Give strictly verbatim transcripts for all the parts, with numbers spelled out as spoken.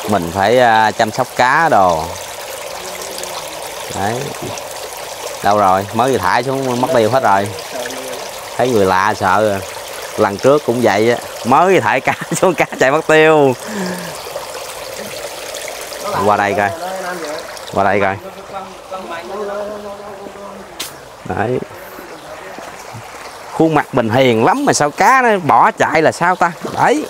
mình phải uh, chăm sóc cá đồ. Đấy. Đâu rồi, mới vừa thải xuống mất tiêu hết rồi. Thấy người lạ sợ rồi. Lần trước cũng vậy á, mới thải cá xuống cá chạy mất tiêu. Qua đây coi. Qua đây coi. Đấy. Khuôn mặt mình hiền lắm mà sao cá nó bỏ chạy là sao ta? Đấy.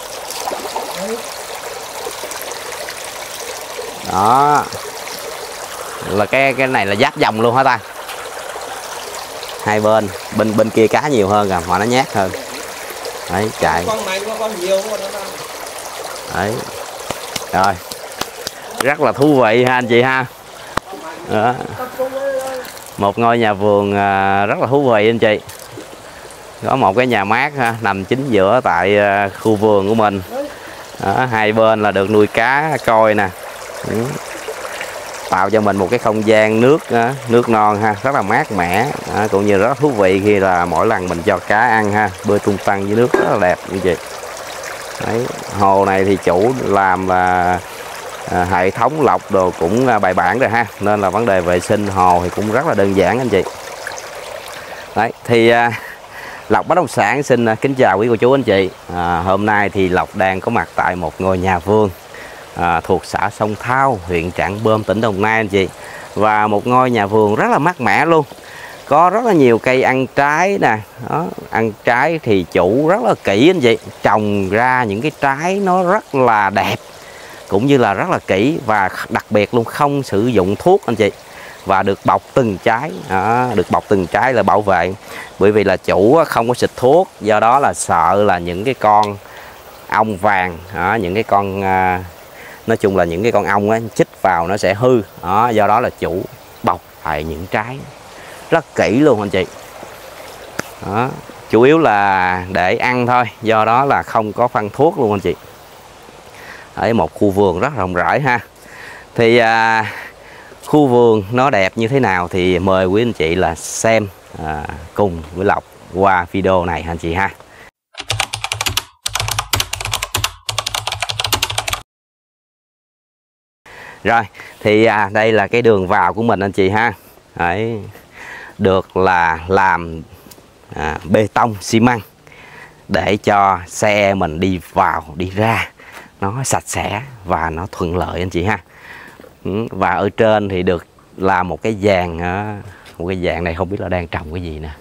Đó. Là cái cái này là giáp dòng luôn hả ta? Hai bên, bên bên kia cá nhiều hơn à, mà nó nhát hơn. Đấy, chạy. Đấy. Rồi. Rất là thú vị ha anh chị ha. Đó. Một ngôi nhà vườn rất là thú vị anh chị. Có một cái nhà mát ha, nằm chính giữa tại khu vườn của mình. Đó, hai bên là được nuôi cá coi nè. Ừ. Tạo cho mình một cái không gian nước nước non ha, rất là mát mẻ, đó, cũng như rất thú vị khi là mỗi lần mình cho cá ăn ha, bơi tung tăng dưới nước rất là đẹp như vậy. Đấy, hồ này thì chủ làm là à, hệ thống lọc đồ cũng à, bài bản rồi ha, nên là vấn đề vệ sinh hồ thì cũng rất là đơn giản anh chị. Đấy, thì à, Lộc Bất Động Sản xin à, kính chào quý cô chú anh chị. À, hôm nay thì Lộc đang có mặt tại một ngôi nhà vườn À, thuộc xã Sông Thao, huyện Trảng Bom, tỉnh Đồng Nai anh chị. Và một ngôi nhà vườn rất là mát mẻ luôn. Có rất là nhiều cây ăn trái nè. Đó, ăn trái thì chủ rất là kỹ anh chị. Trồng ra những cái trái nó rất là đẹp, cũng như là rất là kỹ. Và đặc biệt luôn không sử dụng thuốc anh chị. Và được bọc từng trái. Đó, được bọc từng trái là bảo vệ. Bởi vì là chủ không có xịt thuốc. Do đó là sợ là những cái con ong vàng, đó, những cái con... Uh, nói chung là những cái con ong á, chích vào nó sẽ hư. Đó, do đó là chủ bọc lại những trái rất kỹ luôn anh chị. Đó, chủ yếu là để ăn thôi, do đó là không có phân thuốc luôn anh chị. Ở một khu vườn rất rộng rãi ha. Thì à, khu vườn nó đẹp như thế nào thì mời quý anh chị là xem à, cùng với Lộc qua video này anh chị ha. Rồi, thì à, đây là cái đường vào của mình anh chị ha. Đấy, được là làm à, bê tông xi măng để cho xe mình đi vào đi ra nó sạch sẽ và nó thuận lợi anh chị ha. Và ở trên thì được làm một cái vàng, một cái vàng này không biết là đang trồng cái gì nè.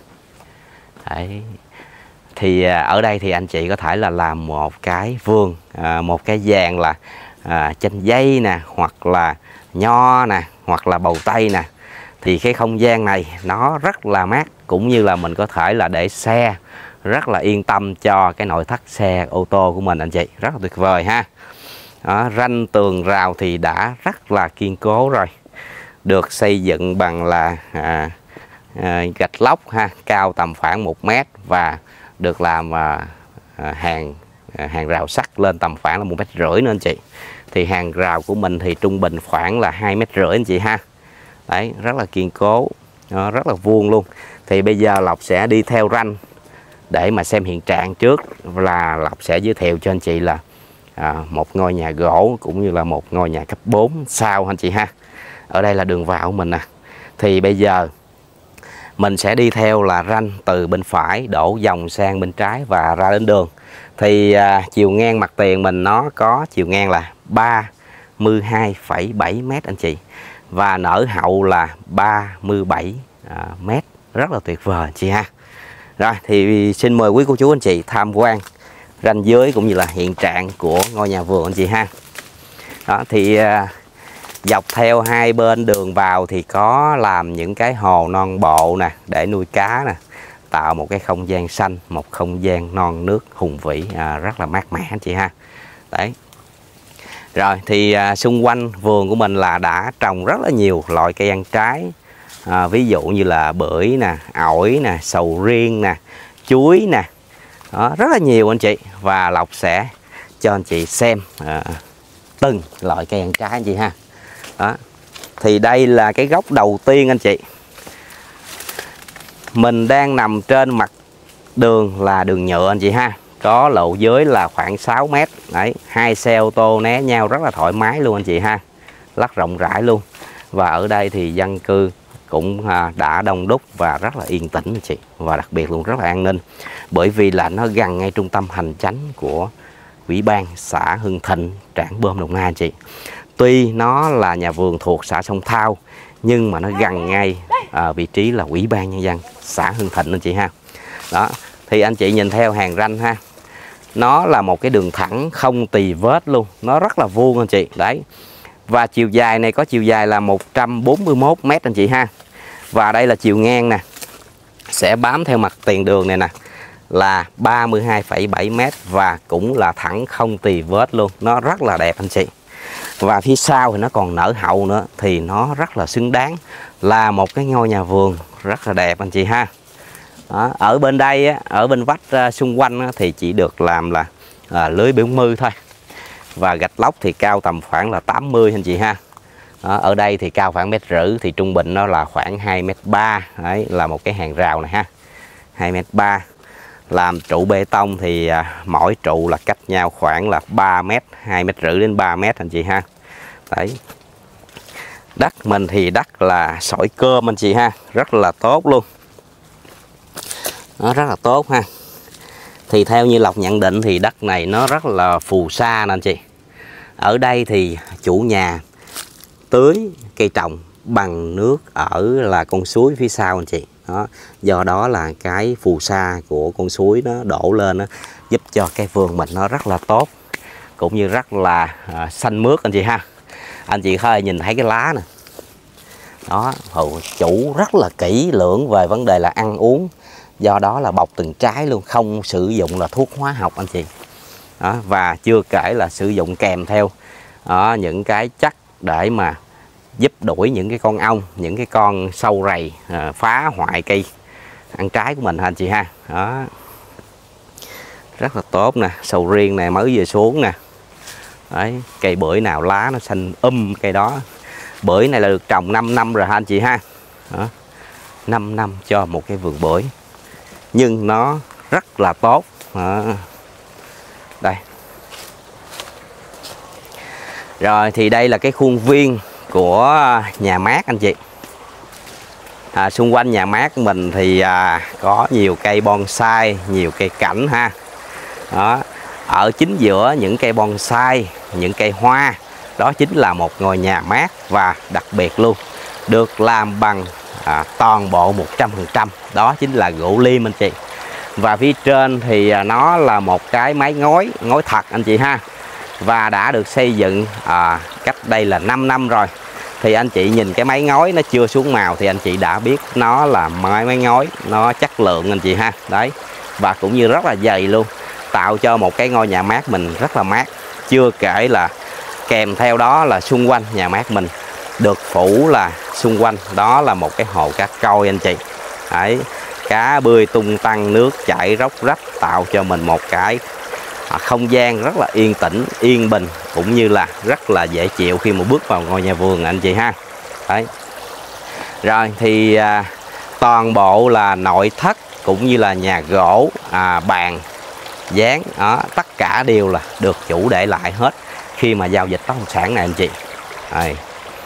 Đấy. Thì à, ở đây thì anh chị có thể là làm một cái vườn, à, một cái vàng là À, chanh dây nè, hoặc là nho nè, hoặc là bầu tây nè. Thì cái không gian này nó rất là mát, cũng như là mình có thể là để xe rất là yên tâm cho cái nội thất xe ô tô của mình anh chị. Rất là tuyệt vời ha. Đó, ranh tường rào thì đã rất là kiên cố rồi. Được xây dựng bằng là à, à, gạch lóc ha, cao tầm khoảng một mét. Và được làm à, à, hàng hàng rào sắt lên tầm khoảng là một mét rưỡi nữa anh chị. Thì hàng rào của mình thì trung bình khoảng là hai mét rưỡi anh chị ha. Đấy, rất là kiên cố, rất là vuông luôn. Thì bây giờ Lộc sẽ đi theo ranh để mà xem hiện trạng trước, là Lộc sẽ giới thiệu cho anh chị là à, một ngôi nhà gỗ cũng như là một ngôi nhà cấp bốn sau anh chị ha. Ở đây là đường vào của mình nè. Thì bây giờ mình sẽ đi theo là ranh từ bên phải đổ vòng sang bên trái và ra đến đường. Thì à, chiều ngang mặt tiền mình nó có chiều ngang là ba mươi hai phẩy bảy mét anh chị. Và nở hậu là ba mươi bảy à, mét. Rất là tuyệt vời anh chị ha. Rồi thì xin mời quý cô chú anh chị tham quan ranh giới cũng như là hiện trạng của ngôi nhà vườn anh chị ha. Đó thì à, dọc theo hai bên đường vào thì có làm những cái hồ non bộ nè để nuôi cá nè, tạo một cái không gian xanh, một không gian non nước hùng vĩ, à, rất là mát mẻ anh chị ha. Đấy. Rồi thì à, xung quanh vườn của mình là đã trồng rất là nhiều loại cây ăn trái, à, ví dụ như là bưởi nè, ổi nè, sầu riêng nè, chuối nè. Đó, rất là nhiều anh chị. Và Lộc sẽ cho anh chị xem à, từng loại cây ăn trái anh chị ha. Đó. Thì đây là cái gốc đầu tiên anh chị. Mình đang nằm trên mặt đường là đường nhựa anh chị ha. có lộ giới là khoảng sáu mét. Đấy, hai xe ô tô né nhau rất là thoải mái luôn anh chị ha, rất rộng rãi luôn. Và ở đây thì dân cư cũng đã đông đúc và rất là yên tĩnh anh chị, và đặc biệt luôn rất là an ninh, bởi vì là nó gần ngay trung tâm hành chánh của Ủy ban xã Hưng Thịnh, Trảng Bom, Đồng Nai anh chị. Tuy nó là nhà vườn thuộc xã Sông Thao nhưng mà nó gần ngay à, vị trí là Ủy ban Nhân dân xã Hưng Thịnh anh chị ha. Đó, thì anh chị nhìn theo hàng ranh ha, nó là một cái đường thẳng không tì vết luôn, nó rất là vuông anh chị. Đấy, và chiều dài này có chiều dài là một trăm bốn mươi mốt mét anh chị ha. Và đây là chiều ngang nè, sẽ bám theo mặt tiền đường này nè là ba mươi hai phẩy bảy mét, và cũng là thẳng không tì vết luôn, nó rất là đẹp anh chị. Và phía sau thì nó còn nở hậu nữa, thì nó rất là xứng đáng là một cái ngôi nhà vườn rất là đẹp anh chị ha. Đó, ở bên đây á, ở bên vách uh, xung quanh á, thì chỉ được làm là uh, lưới bốn mươi thôi, và gạch lóc thì cao tầm khoảng là tám mươi anh chị ha. Đó, ở đây thì cao khoảng mét rưỡi, thì trung bình nó là khoảng hai mét ba. Đấy là một cái hàng rào này ha, hai mét ba. Làm trụ bê tông thì à, mỗi trụ là cách nhau khoảng là ba mét, hai mét rưỡi đến ba mét anh chị ha. Đấy, đất mình thì đất là sỏi cơm anh chị ha, rất là tốt luôn. Nó rất là tốt ha. Thì theo như Lộc nhận định thì đất này nó rất là phù sa nè anh chị. Ở đây thì chủ nhà tưới cây trồng bằng nước ở là con suối phía sau anh chị. Đó, do đó là cái phù sa của con suối nó đổ lên đó, giúp cho cái vườn mình nó rất là tốt, cũng như rất là à, xanh mướt anh chị ha. Anh chị khơi nhìn thấy cái lá nè, đó, chủ rất là kỹ lưỡng về vấn đề là ăn uống, do đó là bọc từng trái luôn, không sử dụng là thuốc hóa học anh chị. Đó, và chưa kể là sử dụng kèm theo đó, những cái chất để mà giúp đuổi những cái con ong, những cái con sâu rầy à, phá hoại cây ăn trái của mình anh chị ha. Đó, rất là tốt nè. Sầu riêng này mới vừa xuống nè. Đấy, cây bưởi nào lá nó xanh um cây đó. Bưởi này là được trồng năm năm rồi ha anh chị ha. Đó, năm năm cho một cái vườn bưởi, nhưng nó rất là tốt. Đó, đây. Rồi thì đây là cái khuôn viên của nhà mát anh chị. À, xung quanh nhà mát của mình thì à, có nhiều cây bonsai, nhiều cây cảnh ha. Đó, ở chính giữa những cây bonsai, những cây hoa, đó chính là một ngôi nhà mát, và đặc biệt luôn được làm bằng à, toàn bộ một trăm phần trăm, đó chính là gỗ lim anh chị. Và phía trên thì à, nó là một cái mái ngói, ngói thật anh chị ha, và đã được xây dựng à, cách đây là năm năm rồi. Thì anh chị nhìn cái mái ngói nó chưa xuống màu thì anh chị đã biết nó là mái mái ngói nó chất lượng anh chị ha. Đấy, và cũng như rất là dày luôn, tạo cho một cái ngôi nhà mát mình rất là mát. Chưa kể là kèm theo đó là xung quanh nhà mát mình được phủ là xung quanh đó là một cái hồ cá trôi anh chị. Đấy, cá bơi tung tăng, nước chảy róc rách, tạo cho mình một cái không gian rất là yên tĩnh, yên bình, cũng như là rất là dễ chịu khi mà bước vào ngôi nhà vườn anh chị ha. Đấy. Rồi thì à, toàn bộ là nội thất cũng như là nhà gỗ, à, bàn, dán, đó, tất cả đều là được chủ để lại hết khi mà giao dịch bất động sản này anh chị. Rồi.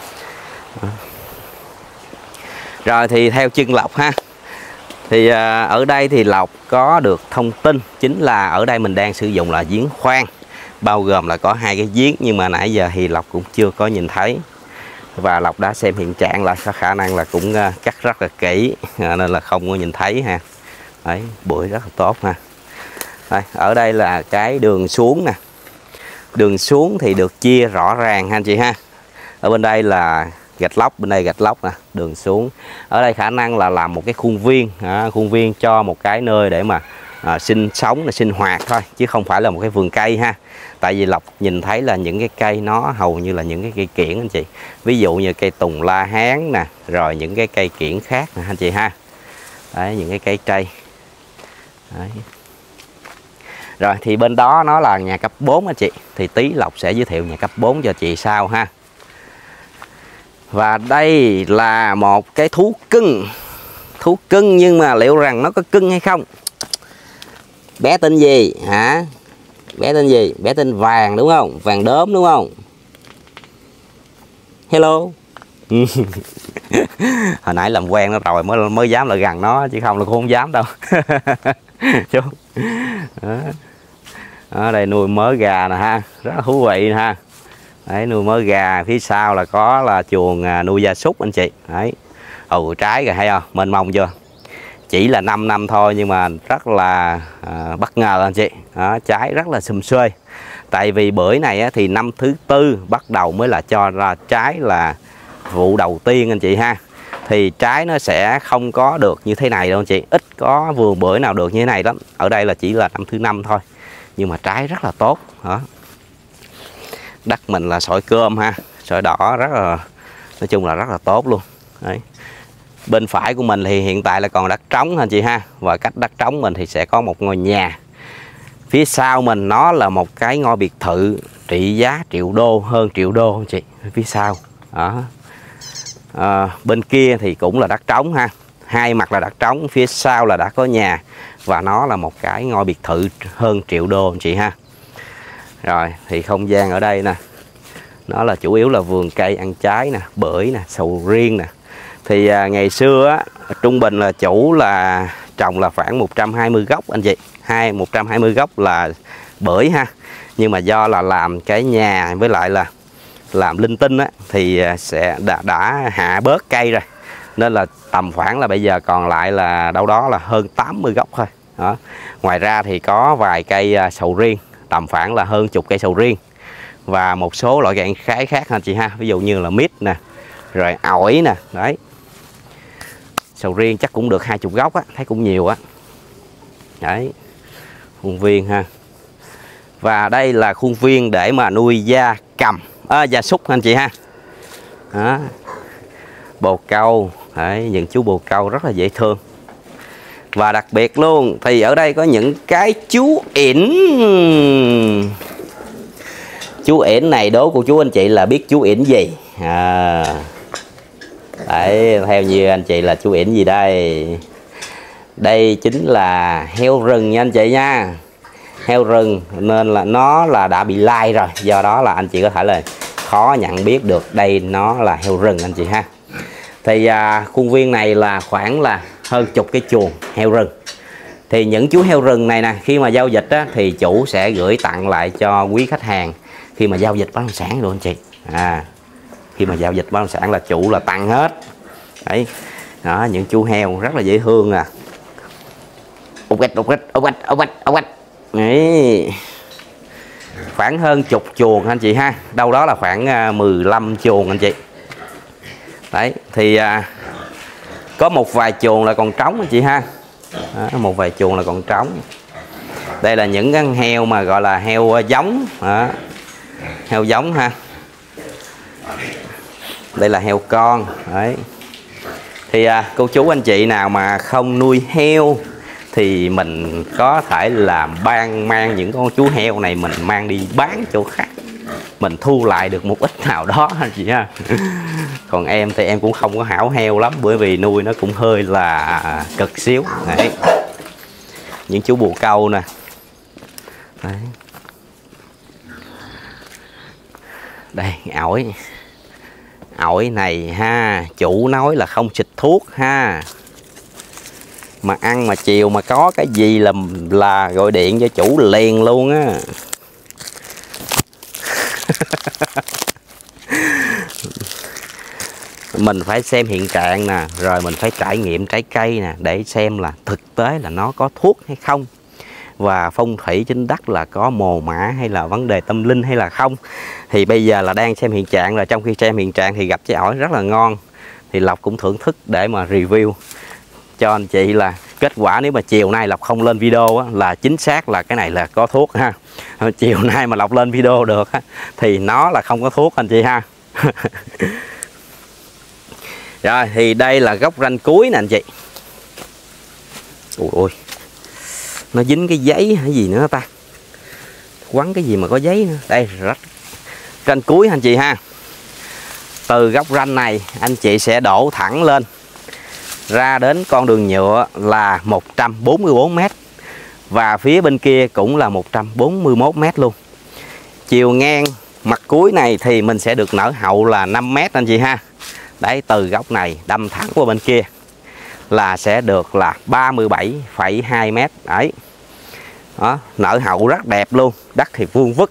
Rồi thì theo chân Lộc ha, thì à, ở đây thì Lộc có được thông tin chính là ở đây mình đang sử dụng là giếng khoan, bao gồm là có hai cái giếng, nhưng mà nãy giờ thì Lộc cũng chưa có nhìn thấy, và Lộc đã xem hiện trạng là có khả năng là cũng uh, cắt rất là kỹ, à, nên là không có nhìn thấy ha. Đấy, bưởi rất là tốt ha. Đây, ở đây là cái đường xuống nè, đường xuống thì được chia rõ ràng ha anh chị ha. Ở bên đây là gạch lóc, bên đây gạch lóc nè, đường xuống. Ở đây khả năng là làm một cái khuôn viên, à, khuôn viên cho một cái nơi để mà à, sinh sống, là sinh hoạt thôi, chứ không phải là một cái vườn cây ha. Tại vì Lộc nhìn thấy là những cái cây nó hầu như là những cái cây kiểng anh chị. Ví dụ như cây tùng la hán nè, rồi những cái cây kiểng khác nè anh chị ha. Đấy, những cái cây cây. Đấy. Rồi thì bên đó nó là nhà cấp bốn anh chị. Thì tí Lộc sẽ giới thiệu nhà cấp bốn cho chị sau ha. Và đây là một cái thú cưng. Thú cưng nhưng mà liệu rằng nó có cưng hay không? bé tên gì hả? Bé tên gì? Bé tên Vàng đúng không? Vàng đốm đúng không? Hello. Hồi nãy làm quen nó rồi mới mới dám lại gần nó, chứ không là cũng không dám đâu. Chú. Đó. Ở đây nuôi mớ gà nè ha, rất là thú vị nè ha. Đấy, nuôi mớ gà, phía sau là có là chuồng nuôi gia súc anh chị. Đấy. Ồ, trái kìa, thấy không? Mênh mông chưa? Chỉ là năm năm thôi nhưng mà rất là à, bất ngờ anh chị. Đó, trái rất là xùm xuê. Tại vì bưởi này á, thì năm thứ tư bắt đầu mới là cho ra trái là vụ đầu tiên anh chị ha. Thì trái nó sẽ không có được như thế này đâu anh chị. Ít có vườn bưởi nào được như thế này lắm. Ở đây là chỉ là năm thứ năm thôi. Nhưng mà trái rất là tốt. Đó. Đất mình là sỏi cơm ha. Sỏi đỏ rất là, nói chung là rất là tốt luôn. Đấy. Bên phải của mình thì hiện tại là còn đất trống anh chị ha. Và cách đất trống mình thì sẽ có một ngôi nhà. Phía sau mình nó là một cái ngôi biệt thự trị giá triệu đô, hơn triệu đô anh chị. Phía sau. Đó. À, bên kia thì cũng là đất trống ha. Hai mặt là đất trống, phía sau là đã có nhà. Và nó là một cái ngôi biệt thự hơn triệu đô anh chị ha. Rồi thì không gian ở đây nè, nó là chủ yếu là vườn cây ăn trái nè, bưởi nè, sầu riêng nè. Thì à, ngày xưa á, trung bình là chủ là trồng là khoảng một trăm hai mươi gốc anh chị. Hai một trăm hai mươi gốc là bưởi ha. Nhưng mà do là làm cái nhà với lại là làm linh tinh á, thì sẽ đã, đã hạ bớt cây rồi. Nên là tầm khoảng là bây giờ còn lại là đâu đó là hơn tám mươi gốc thôi. Đó. Ngoài ra thì có vài cây sầu riêng, tầm khoảng là hơn chục cây sầu riêng. Và một số loại cây trái khác anh chị ha. Ví dụ như là mít nè, rồi ổi nè. Đấy. Sầu riêng chắc cũng được hai mươi gốc á, thấy cũng nhiều á. Đấy. Khuôn viên ha. Và đây là khuôn viên để mà nuôi gia cầm, à, gia súc anh chị ha. Đó. Bồ câu. Đấy, những chú bồ câu rất là dễ thương. Và đặc biệt luôn thì ở đây có những cái chú ỉn. Chú ỉn này đố của chú anh chị là biết chú ỉn gì? À. Đấy, theo như anh chị là chú ỉn gì đây? Đây chính là heo rừng nha anh chị nha. Heo rừng nên là nó là đã bị lai rồi. Do đó là anh chị có thể là khó nhận biết được đây nó là heo rừng anh chị ha. Thì à, khuôn viên này là khoảng là hơn chục cái chuồng heo rừng. Thì những chú heo rừng này nè, khi mà giao dịch á, thì chủ sẽ gửi tặng lại cho quý khách hàng khi mà giao dịch bất động sản luôn anh chị. À, khi mà giao dịch bất động sản là chủ là tặng hết. Đấy. Đó, những chú heo rất là dễ thương nè. Ốc ếch, ốc ếch, ốc ếch, ốc ếch, ốc ếch. Đấy. Khoảng hơn chục chuồng anh chị ha. Đâu đó là khoảng mười lăm chuồng anh chị. Đấy, thì à, có một vài chuồng là còn trống anh chị ha. Đó, một vài chuồng là còn trống. Đây là những con heo mà gọi là heo giống. Đó. Heo giống ha. Đây là heo con. Đấy. Thì à, cô chú anh chị nào mà không nuôi heo thì mình có thể là ban mang những con chú heo này mình mang đi bán chỗ khác, mình thu lại được một ít nào đó anh chị ha. Còn em thì em cũng không có hảo heo lắm, bởi vì nuôi nó cũng hơi là cực xíu. Đấy. Những chú bồ câu nè. Đấy. Đây ổi. Ổi này ha, chủ nói là không xịt thuốc ha. Mà ăn mà chiều mà có cái gì là là gọi điện cho chủ liền luôn á. Mình phải xem hiện trạng nè, rồi mình phải trải nghiệm trái cây nè, để xem là thực tế là nó có thuốc hay không, và phong thủy trên đất là có mồ mả hay là vấn đề tâm linh hay là không. Thì bây giờ là đang xem hiện trạng, là trong khi xem hiện trạng thì gặp trái ổi rất là ngon, thì Lộc cũng thưởng thức để mà review cho anh chị là kết quả. Nếu mà chiều nay Lộc không lên video á, là chính xác là cái này là có thuốc ha. Chiều nay mà Lộc lên video được á, thì nó là không có thuốc anh chị ha. Rồi thì đây là gốc ranh cuối nè anh chị. Ôi ôi, nó dính cái giấy hay gì nữa ta, quấn cái gì mà có giấy nữa. Đây rách ranh cuối anh chị ha. Từ gốc ranh này anh chị sẽ đổ thẳng lên ra đến con đường nhựa là một trăm bốn mươi bốn mét. Và phía bên kia cũng là một trăm bốn mươi mốt mét luôn. Chiều ngang mặt cuối này thì mình sẽ được nở hậu là năm mét anh chị ha. Đấy, từ góc này đâm thẳng qua bên kia là sẽ được là ba mươi bảy phẩy hai mét. Đấy. Đó, nở hậu rất đẹp luôn, đất thì vuông vức.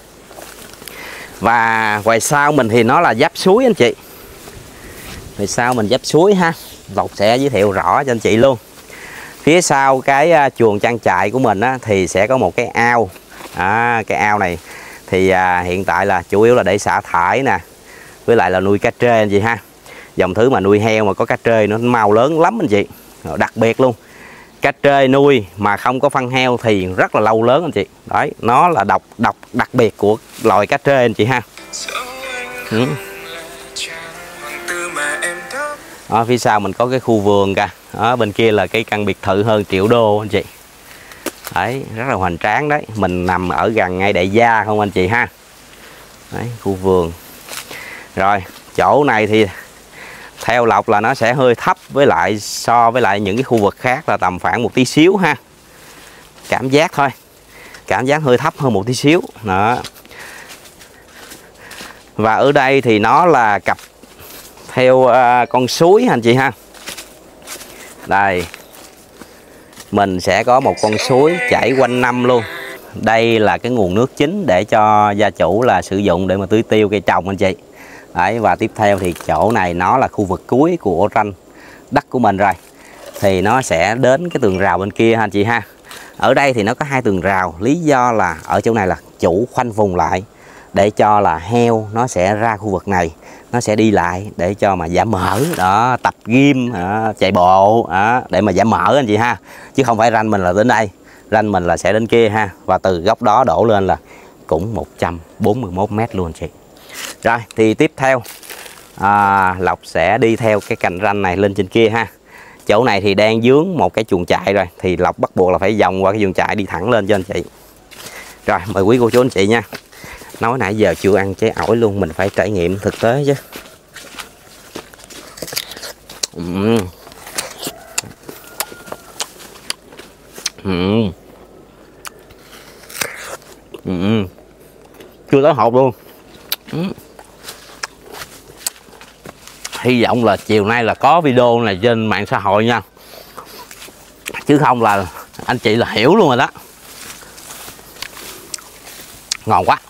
Và ngoài sau mình thì nó là giáp suối anh chị. Ngoài sau mình giáp suối ha. Lộc sẽ giới thiệu rõ cho anh chị luôn. Phía sau cái chuồng trang trại của mình á, thì sẽ có một cái ao. À, cái ao này thì à, hiện tại là chủ yếu là để xả thải nè, với lại là nuôi cá trê anh chị ha. Dòng thứ mà nuôi heo mà có cá trê nó mau lớn lắm anh chị. Đặc biệt luôn, cá trê nuôi mà không có phân heo thì rất là lâu lớn anh chị. Đấy, nó là độc độc đặc biệt của loài cá trê anh chị ha. Ừ. Đó, phía sau mình có cái khu vườn kìa. Đó, bên kia là cái căn biệt thự hơn triệu đô anh chị. Đấy, rất là hoành tráng đấy. Mình nằm ở gần ngay đại gia không anh chị ha. Đấy, khu vườn. Rồi, chỗ này thì theo Lộc là nó sẽ hơi thấp với lại so với lại những cái khu vực khác là tầm khoảng một tí xíu ha. Cảm giác thôi. Cảm giác hơi thấp hơn một tí xíu. Đó. Và ở đây thì nó là cặp theo uh, con suối anh chị ha. Đây. Mình sẽ có một con suối chảy quanh năm luôn. Đây là cái nguồn nước chính để cho gia chủ là sử dụng để mà tưới tiêu cây trồng anh chị. Đấy, và tiếp theo thì chỗ này nó là khu vực cuối của ranh đất của mình rồi. Thì nó sẽ đến cái tường rào bên kia anh chị ha. Ở đây thì nó có hai tường rào. Lý do là ở chỗ này là chủ khoanh vùng lại để cho là heo nó sẽ ra khu vực này, nó sẽ đi lại để cho mà giảm mỡ đó, tập gym đó, chạy bộ đó, để mà giảm mỡ anh chị ha. Chứ không phải ranh mình là đến đây, ranh mình là sẽ đến kia ha. Và từ góc đó đổ lên là cũng một trăm bốn mươi mốt mét luôn anh chị. Rồi thì tiếp theo à, Lộc sẽ đi theo cái cành ranh này lên trên kia ha. Chỗ này thì đang dướng một cái chuồng trại rồi, thì Lộc bắt buộc là phải vòng qua cái chuồng trại đi thẳng lên cho anh chị. Rồi mời quý cô chú anh chị nha. Nói nãy giờ chưa ăn trái ổi luôn, mình phải trải nghiệm thực tế chứ. uhm. Uhm. Uhm. Chưa tới hột luôn. uhm. Hy vọng là chiều nay là có video này trên mạng xã hội nha, chứ không là anh chị là hiểu luôn rồi đó. Ngon quá.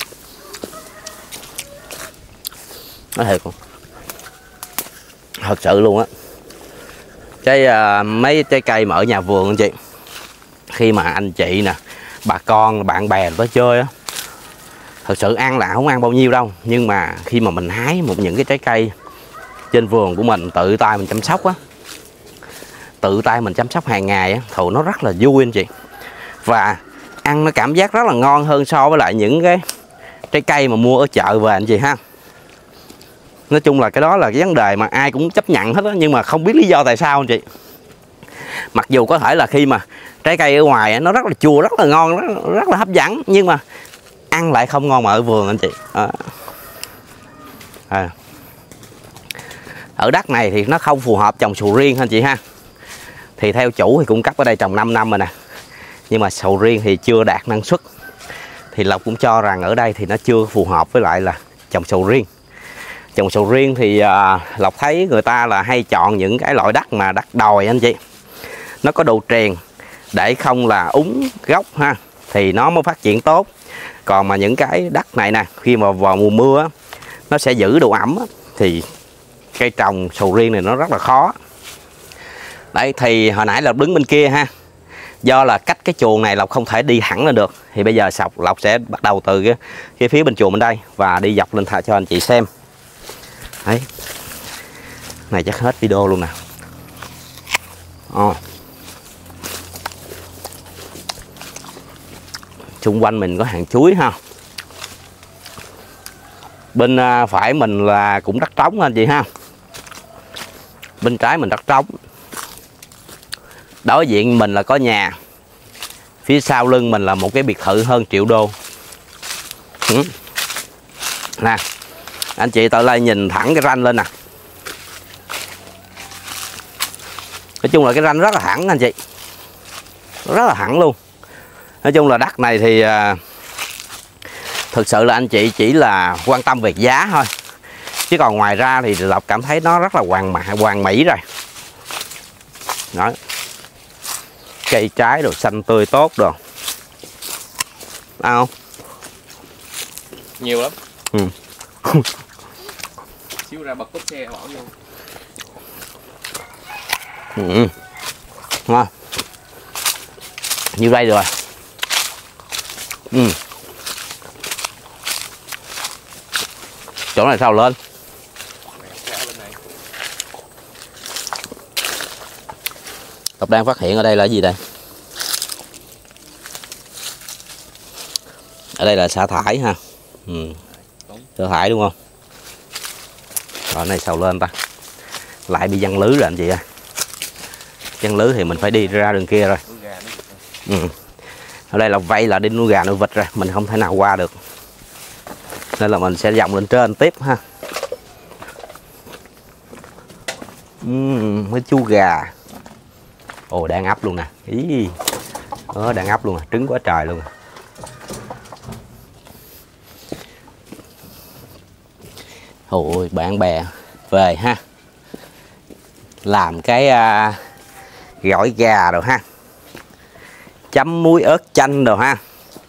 Nói thiệt luôn, thật sự luôn á. Cái uh, mấy trái cây mà ở nhà vườn anh chị, khi mà anh chị nè, bà con, bạn bè tới chơi á, thật sự ăn là không ăn bao nhiêu đâu, nhưng mà khi mà mình hái một những cái trái cây trên vườn của mình, tự tay mình chăm sóc á, tự tay mình chăm sóc hàng ngày á, thì nó rất là vui anh chị. Và ăn nó cảm giác rất là ngon hơn so với lại những cái trái cây mà mua ở chợ về anh chị ha. Nói chung là cái đó là cái vấn đề mà ai cũng chấp nhận hết á, nhưng mà không biết lý do tại sao anh chị. Mặc dù có thể là khi mà trái cây ở ngoài á, nó rất là chua, rất là ngon, rất, rất là hấp dẫn, nhưng mà ăn lại không ngon mà ở vườn anh chị. À. À. Ở đất này thì nó không phù hợp trồng sầu riêng anh chị ha. Thì theo chủ thì cung cấp ở đây trồng năm năm rồi nè, nhưng mà sầu riêng thì chưa đạt năng suất. Thì Lộc cũng cho rằng ở đây thì nó chưa phù hợp với lại là trồng sầu riêng. Trồng sầu riêng thì à, Lộc thấy người ta là hay chọn những cái loại đất mà đất đồi anh chị, nó có độ triền để không là úng gốc ha, thì nó mới phát triển tốt. Còn mà những cái đất này nè, khi mà vào mùa mưa á, nó sẽ giữ độ ẩm á, thì cây trồng sầu riêng này nó rất là khó. Đấy, thì hồi nãy Lộc đứng bên kia ha, do là cách cái chuồng này Lộc không thể đi thẳng lên được, thì bây giờ sọc Lộc sẽ bắt đầu từ cái, cái phía bên chuồng bên đây và đi dọc lên thả cho anh chị xem. Đấy, này chắc hết video luôn nè. Ồ. Xung quanh mình có hàng chuối ha. Bên phải mình là cũng đất trống anh chị ha. Bên trái mình đất trống. Đối diện mình là có nhà. Phía sau lưng mình là một cái biệt thự hơn triệu đô. Ừ. Nè, anh chị tự lại nhìn thẳng cái ranh lên nè. Nói chung là cái ranh rất là thẳng anh chị. rất là hẳn luôn. Nói chung là đất này thì à, thực sự là anh chị chỉ là quan tâm về giá thôi, chứ còn ngoài ra thì Lộc cảm thấy nó rất là hoàn mạ, hoàn mỹ rồi. Đó. Cây trái đồ xanh tươi tốt rồi. Ăn không? Nhiều lắm. Ừ. Xíu ra bật cốp xe bỏ vô. Ừ. Ngon. Như đây rồi. Ừ. Chỗ này sao lên? Tập đang phát hiện ở đây là gì đây? Ở đây là xả thải ha. Ừ. Xả thải đúng không? Ở này sao lên ta? Lại bị giăng lưới rồi anh chị ơi. Giăng lưới thì mình phải đi ra đường kia rồi. Ừ. Ở đây là vây là đi nuôi gà nuôi vịt rồi, mình không thể nào qua được. Nên là mình sẽ vòng lên trên tiếp ha. Uhm, mấy chú gà. Ồ, đang ấp luôn nè. Ý. Ờ, đang ấp luôn à, trứng quá trời luôn. Ôi, bạn bè về ha. Làm cái uh, gỏi gà rồi ha. Chấm muối ớt chanh rồi ha.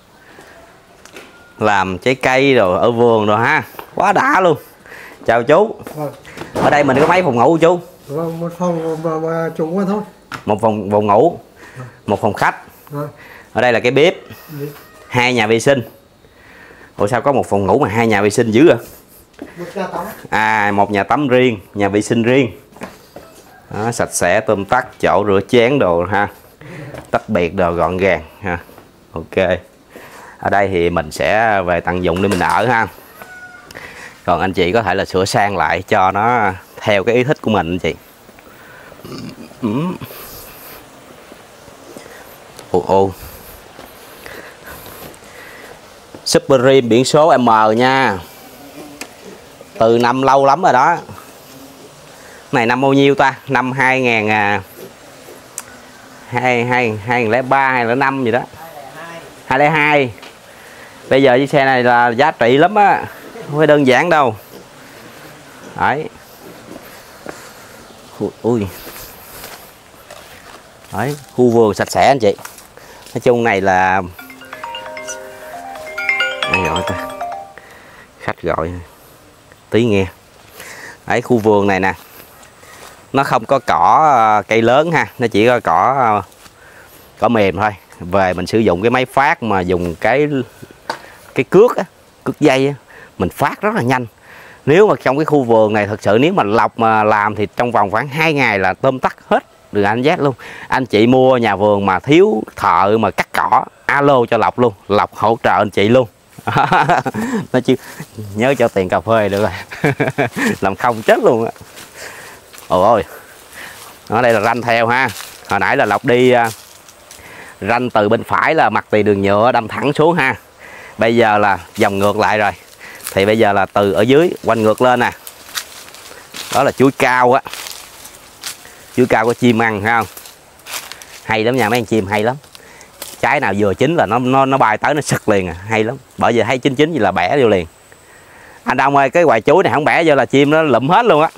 Làm trái cây rồi ở vườn rồi ha. Quá đã luôn. Chào chú. Vâng. Ở đây mình có mấy phòng ngủ chú? Vâng, một phòng mà, mà chung quá thôi. Một phòng phòng ngủ, Vâng. Một phòng khách. Vâng. Ở đây là cái bếp. Đi. Hai nhà vệ sinh. Ủa sao có một phòng ngủ mà hai nhà vệ sinh dữ à? Một nhà tắm. À, một nhà tắm riêng, nhà vệ sinh riêng. Đó, sạch sẽ, tươm tất, chỗ rửa chén đồ ha. Tách biệt đồ gọn gàng ha. Ok. Ở đây thì mình sẽ về tận dụng để mình ở ha. Còn anh chị có thể là sửa sang lại cho nó theo cái ý thích của mình anh chị. Ừ. Ồ ồ. Supreme biển số M nha. Từ năm lâu lắm rồi đó. Này năm bao nhiêu ta? Năm hai nghìn à, hai hai hai nghìn lẻ ba hay là năm gì đó. hai không hai. Bây giờ chiếc xe này là giá trị lắm á, không phải đơn giản đâu. Đấy. Ui. Đấy, khu vườn sạch sẽ anh chị. Nói chung này là ai gọi ta? Khách gọi tí nghe. Đấy, khu vườn này nè. Nó không có cỏ cây lớn ha, nó chỉ có cỏ cỏ mềm thôi. Về mình sử dụng cái máy phát mà dùng cái cái cước á, cước dây á, mình phát rất là nhanh. Nếu mà trong cái khu vườn này thật sự nếu mà lọc mà làm thì trong vòng khoảng hai ngày là tôm tắt hết được anh giác luôn. Anh chị mua nhà vườn mà thiếu thợ mà cắt cỏ, alo cho Lộc luôn, Lộc hỗ trợ anh chị luôn. Nói chứ nhớ cho tiền cà phê được rồi. Làm không chết luôn á. Ôi ôi. Ở đây là ranh theo ha. Hồi nãy là Lộc đi ranh từ bên phải là mặt tiền đường nhựa đâm thẳng xuống ha. Bây giờ là vòng ngược lại rồi. Thì bây giờ là từ ở dưới quanh ngược lên nè. Đó là chuối cao á. Chuối cao có chim ăn thấy không? Hay lắm nha mấy con chim, hay lắm. Trái nào vừa chín là nó nó nó bay tới nó sực liền à, hay lắm. Bởi vì thấy chín chín gì là bẻ vô liền. Anh Đông ơi, cái hoài chuối này không bẻ vô là chim nó lụm hết luôn á.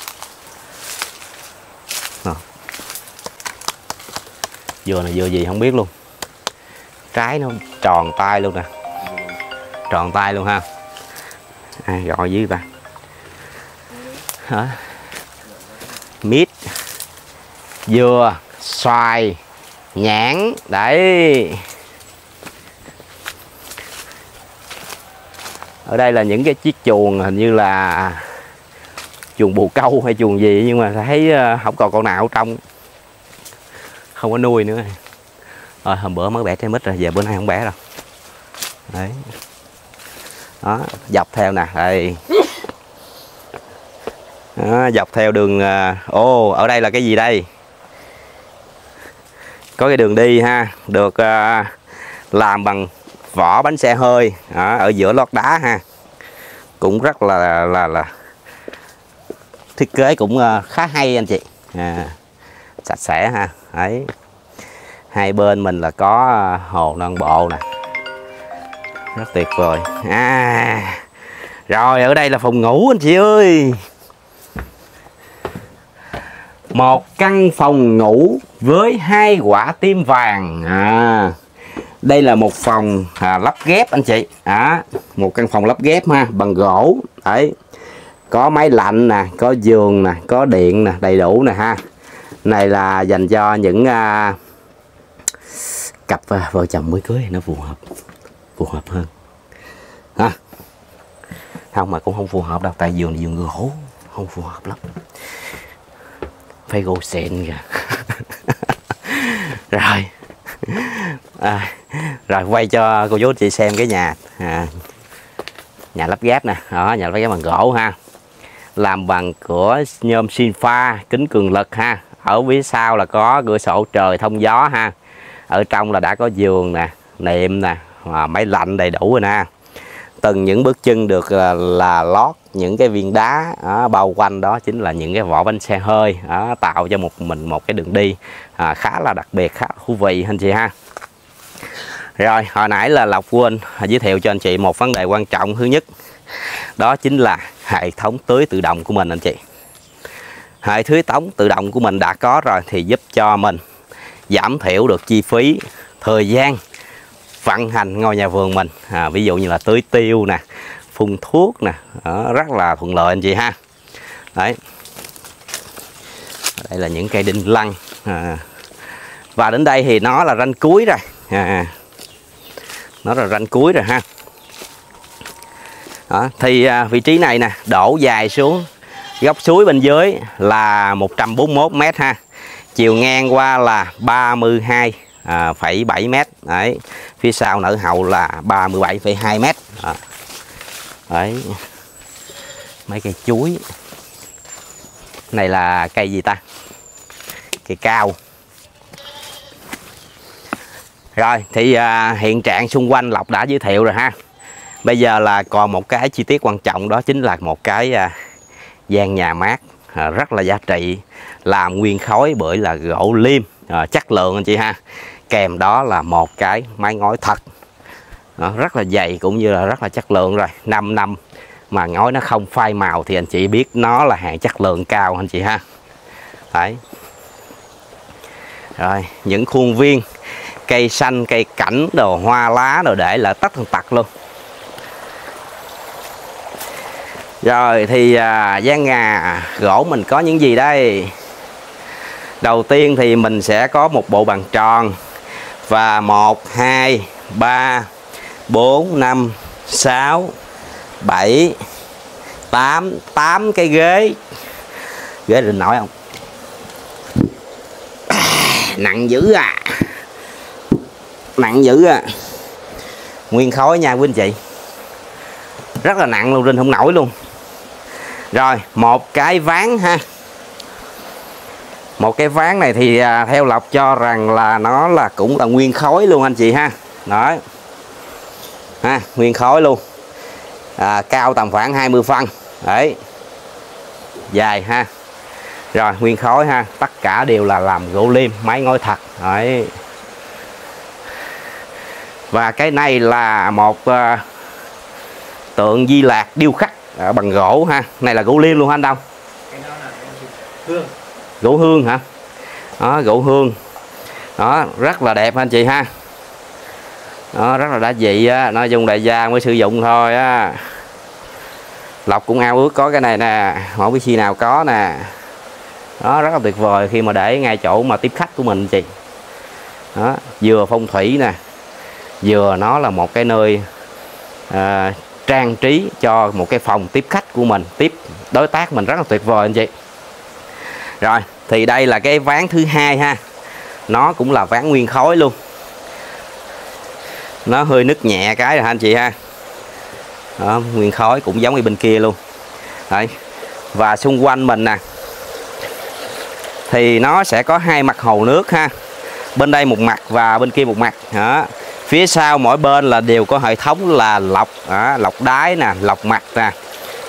Dừa này dừa gì không biết luôn. Trái nó tròn tay luôn nè. Tròn tay luôn ha. Ai gọi với ta? Hả? Mít, dừa, xoài, nhãn. Đấy. Ở đây là những cái chiếc chuồng hình như là chuồng bồ câu hay chuồng gì, nhưng mà thấy không còn con nào ở trong, không có nuôi nữa. Rồi hôm bữa mới bẻ trái mít rồi, giờ bữa nay không bẻ đâu. Đấy. Đó, dọc theo nè, đây. Đó, dọc theo đường. Ồ, oh, ở đây là cái gì đây? Có cái đường đi ha, được uh, làm bằng vỏ bánh xe hơi. Đó, ở giữa lót đá ha. Cũng rất là là là thiết kế cũng uh, khá hay anh chị. À, sạch sẽ ha. Đấy. Hai bên mình là có hồ non bộ nè, rất tuyệt vời. À, rồi ở đây là phòng ngủ anh chị ơi. Một căn phòng ngủ với hai quả tim vàng. À, đây là một phòng à, lắp ghép anh chị. À, một căn phòng lắp ghép ha, bằng gỗ. Đấy, có máy lạnh nè, có giường nè, có điện nè, đầy đủ nè ha. Này là dành cho những à, cặp à, vợ chồng mới cưới, nó phù hợp, phù hợp hơn ha. Không mà cũng không phù hợp đâu, tại giường giường gỗ không phù hợp lắm, phải gỗ sện kìa. Rồi à, rồi quay cho cô chú chị xem cái nhà à, nhà lắp ghép nè. Đó, nhà lắp ghép bằng gỗ ha, làm bằng cửa nhôm xin pha, kính cường lực ha. Ở phía sau là có cửa sổ trời thông gió ha. Ở trong là đã có giường nè, nệm nè, máy lạnh đầy đủ rồi nè. Từng những bước chân được là, là lót những cái viên đá đó, bao quanh đó chính là những cái vỏ bánh xe hơi đó, tạo cho một mình một cái đường đi à, khá là đặc biệt, khá thú vị anh chị ha. Rồi hồi nãy là Lộc quên giới thiệu cho anh chị một vấn đề quan trọng thứ nhất, đó chính là hệ thống tưới tự động của mình anh chị. Hệ tưới tống tự động của mình đã có rồi thì giúp cho mình giảm thiểu được chi phí, thời gian vận hành ngôi nhà vườn mình. À, ví dụ như là tưới tiêu nè, phun thuốc nè, đó, rất là thuận lợi anh chị ha. Đấy, đây là những cây đinh lăng à. Và đến đây thì nó là ranh cuối rồi à, nó là ranh cuối rồi ha. Đó, thì à, vị trí này nè, đổ dài xuống góc suối bên dưới là một trăm bốn mươi mốt mét ha, chiều ngang qua là ba mươi hai phẩy bảy mét. Đấy, phía sau nở hậu là ba mươi bảy phẩy hai mét. À. Đấy, mấy cây chuối này là cây gì ta, cây cao. Rồi thì à, hiện trạng xung quanh Lộc đã giới thiệu rồi ha. Bây giờ là còn một cái chi tiết quan trọng, đó chính là một cái à, gian nhà mát à, rất là giá trị, làm nguyên khối bởi là gỗ liêm à, chất lượng anh chị ha. Kèm đó là một cái mái ngói thật đó, rất là dày cũng như là rất là chất lượng rồi. Năm năm mà ngói nó không phai màu thì anh chị biết nó là hàng chất lượng cao anh chị ha. Đấy. Rồi những khuôn viên cây xanh, cây cảnh đồ, hoa lá đồ để là tất tần tật luôn. Rồi thì à, gian nhà gỗ mình có những gì đây? Đầu tiên thì mình sẽ có một bộ bàn tròn và một, hai, ba, bốn, năm, sáu, bảy, tám, tám cái ghế. Ghế định nổi không? Nặng dữ à. Nặng dữ à. Nguyên khối nha quý anh chị. Rất là nặng luôn, rinh không nổi luôn. Rồi một cái ván ha. Một cái ván này thì à, theo Lộc cho rằng là nó là cũng là nguyên khối luôn anh chị ha. Đó ha, nguyên khối luôn à, cao tầm khoảng hai mươi phân. Đấy, dài ha. Rồi nguyên khối ha, tất cả đều là làm gỗ liêm, mái ngói thật. Đấy. Và cái này là một uh, tượng Di Lạc điêu khắc uh, bằng gỗ ha. Này là gỗ liêm luôn anh Đông. Hương. Gỗ hương hả? Đó, gỗ hương. Đó, rất là đẹp anh chị ha. Đó, rất là đa dị á, nói chung đại gia mới sử dụng thôi á. Lộc cũng ao ước có cái này nè, không biết khi nào có nè. Đó, rất là tuyệt vời khi mà để ngay chỗ mà tiếp khách của mình chị. Đó, vừa phong thủy nè, vừa nó là một cái nơi à, trang trí cho một cái phòng tiếp khách của mình, tiếp đối tác mình, rất là tuyệt vời anh chị. Rồi thì đây là cái ván thứ hai ha, nó cũng là ván nguyên khối luôn, nó hơi nứt nhẹ cái rồi anh chị ha. Đó, nguyên khối cũng giống như bên kia luôn. Đấy. Và xung quanh mình nè thì nó sẽ có hai mặt hồ nước ha, bên đây một mặt và bên kia một mặt. Đó. Phía sau mỗi bên là đều có hệ thống là lọc, đó, lọc đáy nè, lọc mặt nè,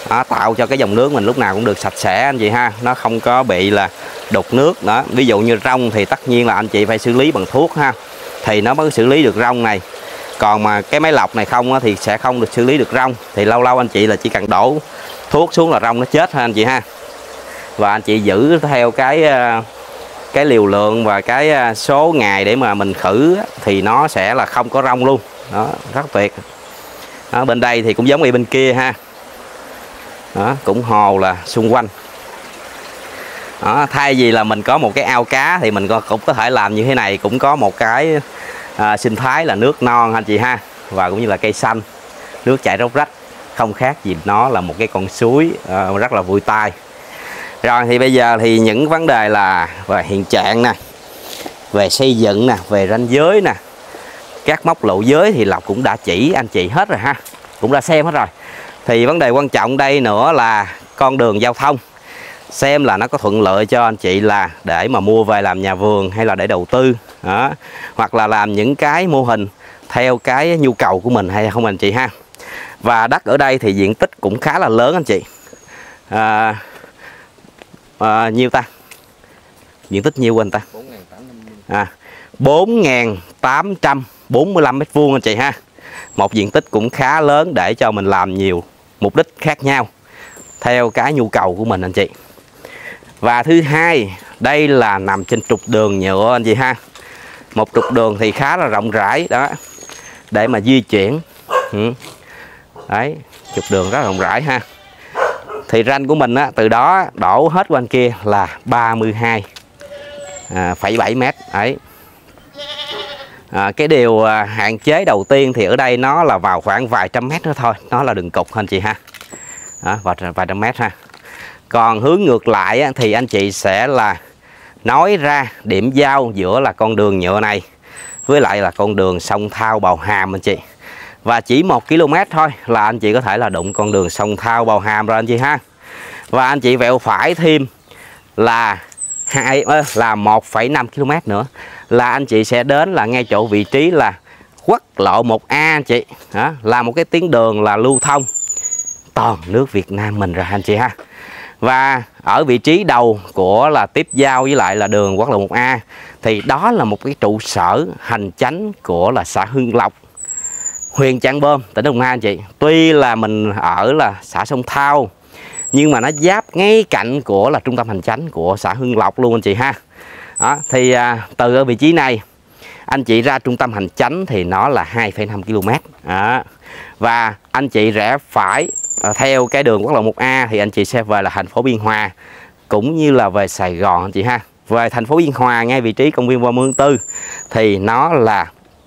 đó, tạo cho cái dòng nước mình lúc nào cũng được sạch sẽ anh chị ha, nó không có bị là đục nước đó. Ví dụ như rong thì tất nhiên là anh chị phải xử lý bằng thuốc ha, thì nó mới xử lý được rong này. Còn mà cái máy lọc này không á, thì sẽ không được xử lý được rong, thì lâu lâu anh chị là chỉ cần đổ thuốc xuống là rong nó chết ha anh chị ha. Và anh chị giữ theo cái cái liều lượng và cái số ngày để mà mình khử thì nó sẽ là không có rong luôn đó, rất tuyệt. Đó, bên đây thì cũng giống như bên kia ha, đó, cũng hồ là xung quanh. Đó, thay vì là mình có một cái ao cá thì mình cũng có thể làm như thế này, cũng có một cái à, sinh thái là nước non anh chị ha, và cũng như là cây xanh, nước chảy róc rách, không khác gì nó là một cái con suối à, rất là vui tai. Rồi thì bây giờ thì những vấn đề là về hiện trạng nè, về xây dựng nè, về ranh giới nè, các mốc lộ giới thì Lộc cũng đã chỉ anh chị hết rồi ha, cũng đã xem hết rồi. Thì vấn đề quan trọng đây nữa là con đường giao thông, xem là nó có thuận lợi cho anh chị là để mà mua về làm nhà vườn hay là để đầu tư đó, hoặc là làm những cái mô hình theo cái nhu cầu của mình hay không anh chị ha. Và đất ở đây thì diện tích cũng khá là lớn anh chị. À, à, nhiêu ta? Diện tích nhiêu anh ta? À, bốn nghìn tám trăm bốn mươi lăm mét vuông anh chị ha. Một diện tích cũng khá lớn để cho mình làm nhiều mục đích khác nhau theo cái nhu cầu của mình anh chị. Và thứ hai, đây là nằm trên trục đường nhựa anh chị ha. Một trục đường thì khá là rộng rãi đó, để mà di chuyển. Ừ. Đấy, trục đường rất là rộng rãi ha. Thì ranh của mình á, từ đó đổ hết qua bên kia là ba mươi hai phẩy bảy mét. Đấy. À, cái điều à, hạn chế đầu tiên thì ở đây nó là vào khoảng vài trăm mét nữa thôi, nó là đường cục anh chị ha. Đó, vài, vài trăm mét ha. Còn hướng ngược lại á, thì anh chị sẽ là nói ra điểm giao giữa là con đường nhựa này với lại là con đường sông Thao Bào Hàm anh chị. Và chỉ một ki lô mét thôi là anh chị có thể là đụng con đường sông Thao Bào Hàm rồi anh chị ha. Và anh chị vẹo phải thêm là hai là một phẩy năm ki lô mét nữa là anh chị sẽ đến là ngay chỗ vị trí là quốc lộ một A anh chị. Đó, là một cái tuyến đường là lưu thông toàn nước Việt Nam mình rồi anh chị ha. Và ở vị trí đầu của là tiếp giao với lại là đường quốc lộ một A thì đó là một cái trụ sở hành chánh của là xã Hưng Lộc, huyện Trảng Bom, tỉnh Đồng Nai anh chị. Tuy là mình ở là xã Sông Thao nhưng mà nó giáp ngay cạnh của là trung tâm hành chánh của xã Hưng Lộc luôn anh chị ha. Đó, thì à, từ ở vị trí này anh chị ra trung tâm hành chánh thì nó là hai phẩy năm ki lô mét. Đó. Và anh chị rẽ phải à, theo cái đường quốc lộ một A thì anh chị sẽ về là thành phố Biên Hòa cũng như là về Sài Gòn anh chị ha. Về thành phố Biên Hòa ngay vị trí công viên ba mươi tháng tư thì nó là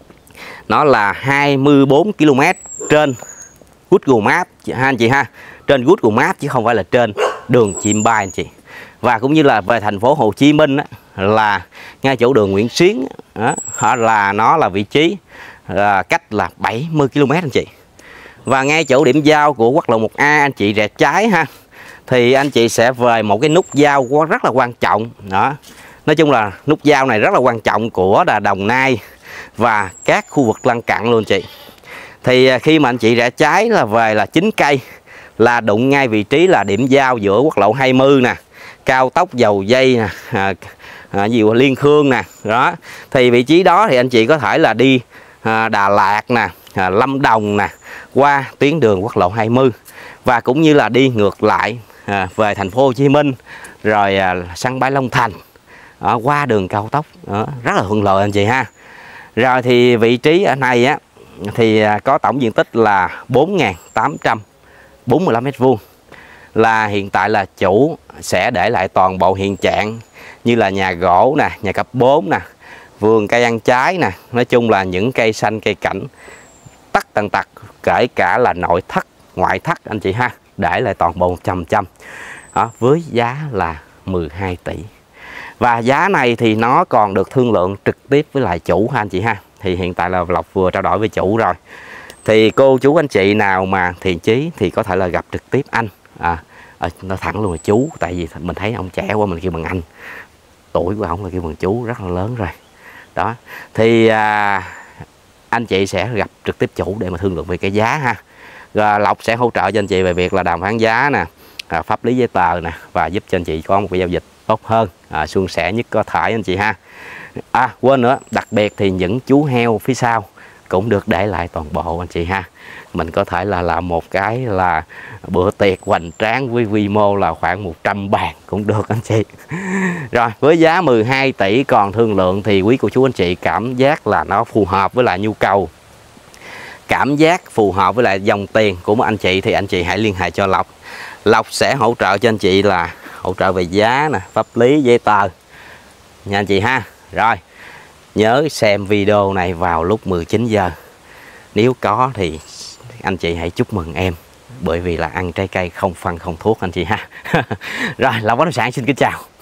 nó là hai mươi bốn ki lô mét trên Google Maps ha anh chị ha, trên Google Maps chứ không phải là trên đường chim bay anh chị. Và cũng như là về thành phố Hồ Chí Minh á, là ngay chỗ đường Nguyễn Xuyến đó, là nó là vị trí là cách là bảy mươi ki lô mét anh chị. Và ngay chỗ điểm giao của quốc lộ một A anh chị rẽ trái ha, thì anh chị sẽ về một cái nút giao rất là quan trọng đó. Nói chung là nút giao này rất là quan trọng của là Đồng Nai và các khu vực lân cận luôn chị. Thì khi mà anh chị rẽ trái là về là chín cây là đụng ngay vị trí là điểm giao giữa quốc lộ hai mươi nè, cao tốc Dầu Dây nè, à, à, gì Liên Khương nè. Đó. Thì vị trí đó thì anh chị có thể là đi à, Đà Lạt nè, à, Lâm Đồng nè, qua tuyến đường quốc lộ hai mươi và cũng như là đi ngược lại à, về thành phố Hồ Chí Minh rồi à, sân bay Long Thành à, qua đường cao tốc à, rất là thuận lợi anh chị ha. Rồi thì vị trí ở này á thì có tổng diện tích là bốn nghìn tám trăm bốn mươi lăm mét vuông. Là hiện tại là chủ sẽ để lại toàn bộ hiện trạng như là nhà gỗ nè, nhà cấp bốn nè, vườn cây ăn trái nè, nói chung là những cây xanh cây cảnh tất tần tật, kể cả là nội thất ngoại thất anh chị ha, để lại toàn bộ một trăm trăm đó, với giá là mười hai tỷ. Và giá này thì nó còn được thương lượng trực tiếp với lại chủ ha anh chị ha. Thì hiện tại là Lộc vừa trao đổi với chủ rồi. Thì cô chú anh chị nào mà thiện chí thì có thể là gặp trực tiếp anh. À, nó thẳng luôn là chú, tại vì mình thấy ông trẻ quá mình kêu bằng anh. Tuổi của ông là kêu bằng chú rất là lớn rồi. Đó. Thì à, anh chị sẽ gặp trực tiếp chủ để mà thương lượng về cái giá ha. Rồi, Lộc sẽ hỗ trợ cho anh chị về việc là đàm phán giá nè, à, pháp lý giấy tờ nè, và giúp cho anh chị có một cái giao dịch tốt hơn, à, suôn sẻ nhất có thể anh chị ha. À quên nữa, đặc biệt thì những chú heo phía sau cũng được để lại toàn bộ anh chị ha. Mình có thể là làm một cái là bữa tiệc hoành tráng với quy mô là khoảng một trăm bàn cũng được anh chị. Rồi với giá mười hai tỷ còn thương lượng thì quý cô chú anh chị cảm giác là nó phù hợp với lại nhu cầu, cảm giác phù hợp với lại dòng tiền của một anh chị thì anh chị hãy liên hệ cho Lộc. Lộc sẽ hỗ trợ cho anh chị là hỗ trợ về giá nè, pháp lý, giấy tờ nha anh chị ha. Rồi nhớ xem video này vào lúc mười chín giờ. Nếu có thì anh chị hãy chúc mừng em, bởi vì là ăn trái cây không phân không thuốc anh chị ha. Rồi Lộc Bất Động Sản xin kính chào.